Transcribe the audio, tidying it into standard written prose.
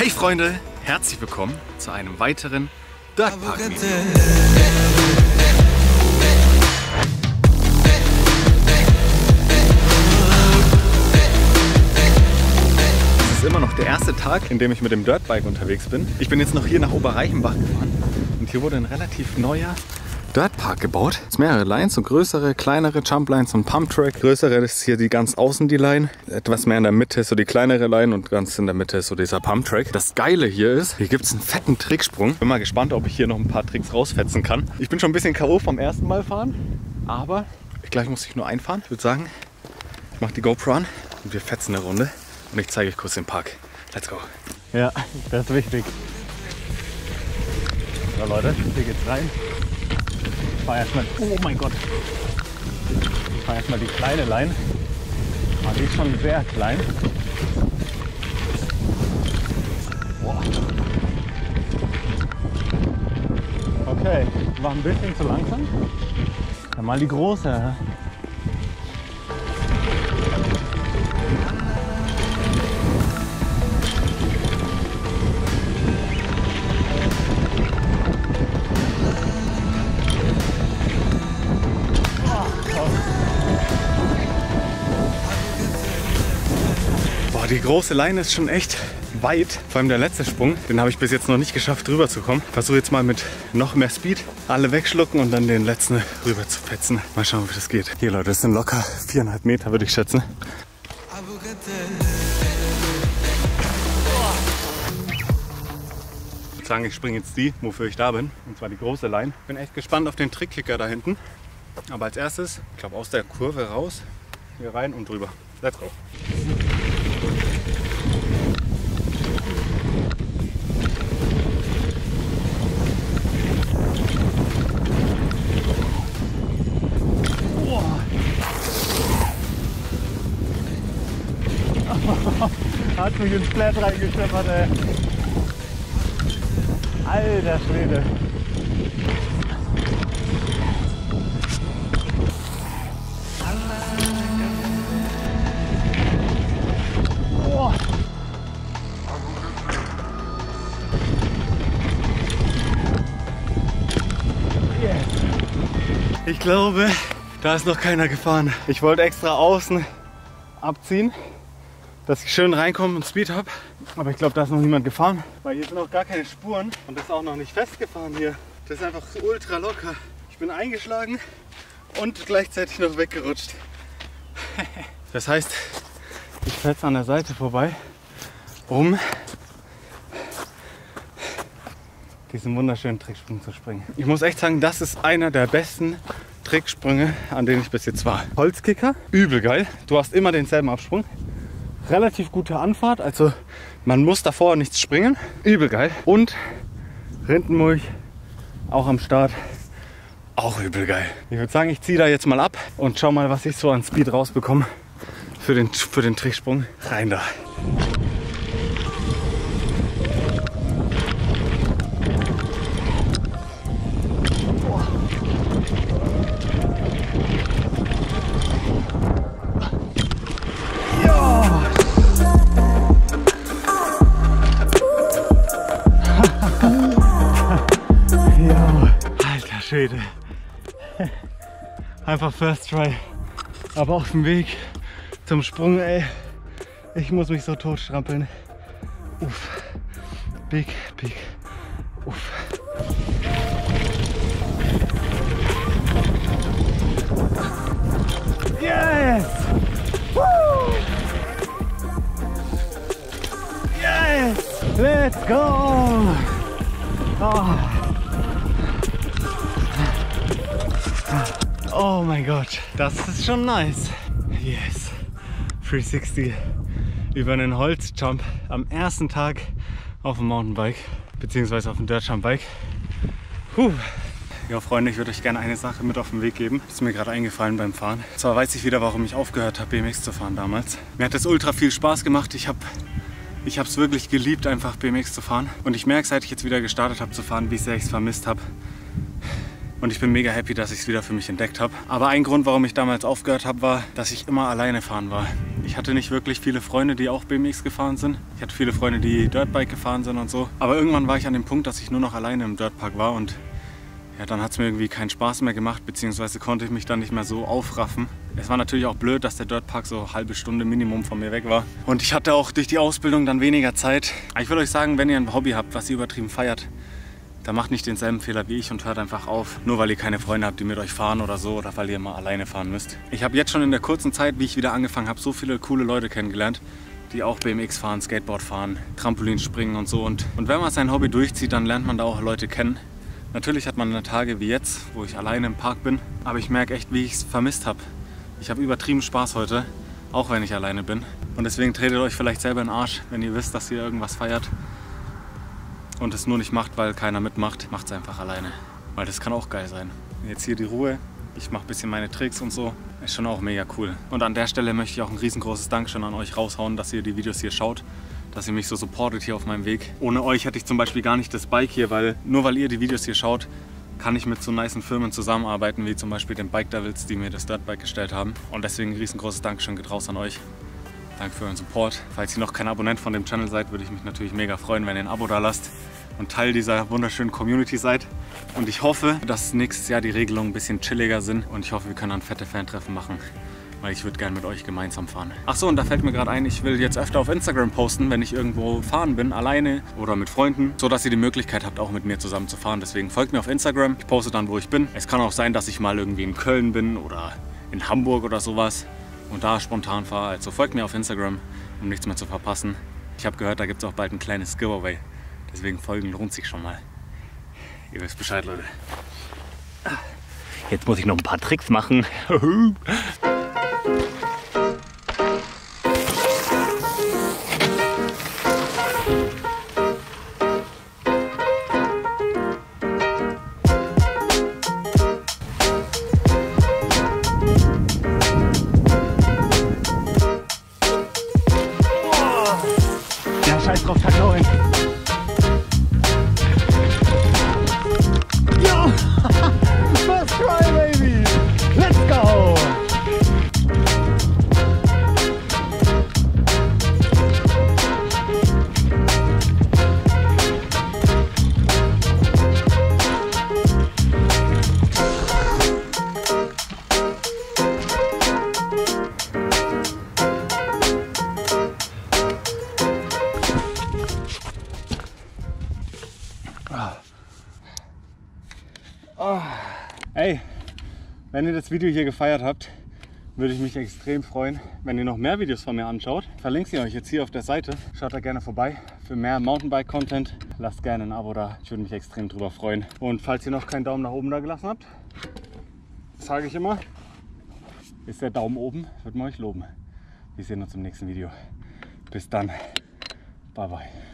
Hey Freunde, herzlich willkommen zu einem weiteren Dirtpark-Video. Es ist immer noch der erste Tag, in dem ich mit dem Dirtbike unterwegs bin. Ich bin jetzt noch hier nach Oberreichenbach gefahren und hier wurde ein relativ neuer Dirtpark gebaut. Es sind mehrere Lines, so größere, kleinere Jumplines und Pumptrack. Größere ist hier die ganz außen die Line. Etwas mehr in der Mitte ist so die kleinere Line und ganz in der Mitte ist so dieser Pumptrack. Das Geile hier ist, hier gibt es einen fetten Tricksprung. Bin mal gespannt, ob ich hier noch ein paar Tricks rausfetzen kann. Ich bin schon ein bisschen K.O. vom ersten Mal fahren, aber gleich muss ich nur einfahren. Ich würde sagen, ich mache die GoPro an und wir fetzen eine Runde und ich zeige euch kurz den Park. Let's go. Ja, das ist wichtig. So Leute, hier geht's rein. Ich fahre erstmal, oh mein Gott, ich fahre erstmal die kleine Line, aber die ist schon sehr klein. Boah. Okay, war ein bisschen zu langsam. Dann mal die große. Die große Leine ist schon echt weit, vor allem der letzte Sprung, den habe ich bis jetzt noch nicht geschafft rüber zu kommen. Ich versuche jetzt mal mit noch mehr Speed alle wegschlucken und dann den letzten rüber zu fetzen. Mal schauen, wie das geht. Hier Leute, das sind locker 4,5 Meter, würde ich schätzen. Ich würde sagen, ich springe jetzt die, wofür ich da bin, und zwar die große Line. Bin echt gespannt auf den Trickkicker da hinten. Aber als erstes, ich glaube aus der Kurve raus, hier rein und drüber. Let's go. Hat mich ins Flat reingeschleppert, ey. Alter Schwede. Oh. Yes. Ich glaube, da ist noch keiner gefahren. Ich wollte extra außen abziehen, dass ich schön reinkomme und Speed habe. Aber ich glaube, da ist noch niemand gefahren. Weil hier sind auch gar keine Spuren und das ist auch noch nicht festgefahren hier. Das ist einfach ultra locker. Ich bin eingeschlagen und gleichzeitig noch weggerutscht. Das heißt, ich fetze an der Seite vorbei, um diesen wunderschönen Tricksprung zu springen. Ich muss echt sagen, das ist einer der besten Tricksprünge, an denen ich bis jetzt war. Holzkicker, übel geil. Du hast immer denselben Absprung. Relativ gute Anfahrt, also man muss davor nichts springen. Übel geil. Und Rindenmulch auch am Start. Auch übel geil. Ich würde sagen, ich ziehe da jetzt mal ab und schau mal, was ich so an Speed rausbekomme für den Tricksprung. Rein da. Schwede. Einfach First Try. Aber auf dem Weg zum Sprung, ey, ich muss mich so tot strampeln. Uff. Big, big. Uff. Yes! Woo! Yes! Let's go! Oh. Oh mein Gott, das ist schon nice. Yes, 360 über einen Holzjump am ersten Tag auf dem Mountainbike beziehungsweise auf dem Dirtjump-Bike. Ja Freunde, ich würde euch gerne eine Sache mit auf den Weg geben. Das ist mir gerade eingefallen beim Fahren. Zwar weiß ich wieder, warum ich aufgehört habe, BMX zu fahren damals. Mir hat das ultra viel Spaß gemacht. Ich habe es wirklich geliebt, einfach BMX zu fahren. Und ich merke, seit ich jetzt wieder gestartet habe zu fahren, wie sehr ich es vermisst habe. Und ich bin mega happy, dass ich es wieder für mich entdeckt habe. Aber ein Grund, warum ich damals aufgehört habe, war, dass ich immer alleine fahren war. Ich hatte nicht wirklich viele Freunde, die auch BMX gefahren sind. Ich hatte viele Freunde, die Dirtbike gefahren sind und so. Aber irgendwann war ich an dem Punkt, dass ich nur noch alleine im Dirtpark war und ja, dann hat es mir irgendwie keinen Spaß mehr gemacht, beziehungsweise konnte ich mich dann nicht mehr so aufraffen. Es war natürlich auch blöd, dass der Dirtpark so eine halbe Stunde Minimum von mir weg war. Und ich hatte auch durch die Ausbildung dann weniger Zeit. Aber ich will euch sagen, wenn ihr ein Hobby habt, was ihr übertrieben feiert, dann macht nicht denselben Fehler wie ich und hört einfach auf. Nur weil ihr keine Freunde habt, die mit euch fahren oder so, oder weil ihr mal alleine fahren müsst. Ich habe jetzt schon in der kurzen Zeit, wie ich wieder angefangen habe, so viele coole Leute kennengelernt, die auch BMX fahren, Skateboard fahren, Trampolin springen und so. Und wenn man sein Hobby durchzieht, dann lernt man da auch Leute kennen. Natürlich hat man Tage wie jetzt, wo ich alleine im Park bin, aber ich merke echt, wie ich es vermisst habe. Ich habe übertrieben Spaß heute, auch wenn ich alleine bin. Und deswegen tretet euch vielleicht selber in den Arsch, wenn ihr wisst, dass ihr irgendwas feiert und es nur nicht macht, weil keiner mitmacht. Macht es einfach alleine, weil das kann auch geil sein. Jetzt hier die Ruhe, ich mache ein bisschen meine Tricks und so, ist schon auch mega cool. Und an der Stelle möchte ich auch ein riesengroßes Dankeschön an euch raushauen, dass ihr die Videos hier schaut, dass ihr mich so supportet hier auf meinem Weg. Ohne euch hätte ich zum Beispiel gar nicht das Bike hier, weil nur weil ihr die Videos hier schaut, kann ich mit so nicen Firmen zusammenarbeiten, wie zum Beispiel den Bike Devils, die mir das Dirtbike gestellt haben. Und deswegen ein riesengroßes Dankeschön geht raus an euch. Danke für euren Support. Falls ihr noch kein Abonnent von dem Channel seid, würde ich mich natürlich mega freuen, wenn ihr ein Abo da lasst und Teil dieser wunderschönen Community seid. Und ich hoffe, dass nächstes Jahr die Regelungen ein bisschen chilliger sind und ich hoffe, wir können dann fette Fan-Treffen machen, weil ich würde gerne mit euch gemeinsam fahren. Ach so, und da fällt mir gerade ein, ich will jetzt öfter auf Instagram posten, wenn ich irgendwo fahren bin, alleine oder mit Freunden, so dass ihr die Möglichkeit habt, auch mit mir zusammen zu fahren. Deswegen folgt mir auf Instagram, ich poste dann, wo ich bin. Es kann auch sein, dass ich mal irgendwie in Köln bin oder in Hamburg oder sowas und da spontan fahre. Also folgt mir auf Instagram, um nichts mehr zu verpassen. Ich habe gehört, da gibt es auch bald ein kleines Giveaway. Deswegen folgen lohnt sich schon mal. Ihr wisst Bescheid, Leute. Jetzt muss ich noch ein paar Tricks machen. Ja, scheiß drauf, verklauen. Yo! First try, baby! Let's go! Hey, wenn ihr das Video hier gefeiert habt, würde ich mich extrem freuen, wenn ihr noch mehr Videos von mir anschaut. Ich verlinke sie euch jetzt hier auf der Seite. Schaut da gerne vorbei für mehr Mountainbike-Content. Lasst gerne ein Abo da, ich würde mich extrem drüber freuen. Und falls ihr noch keinen Daumen nach oben da gelassen habt, sage ich immer, ist der Daumen oben, wird man euch loben. Wir sehen uns im nächsten Video. Bis dann, bye bye.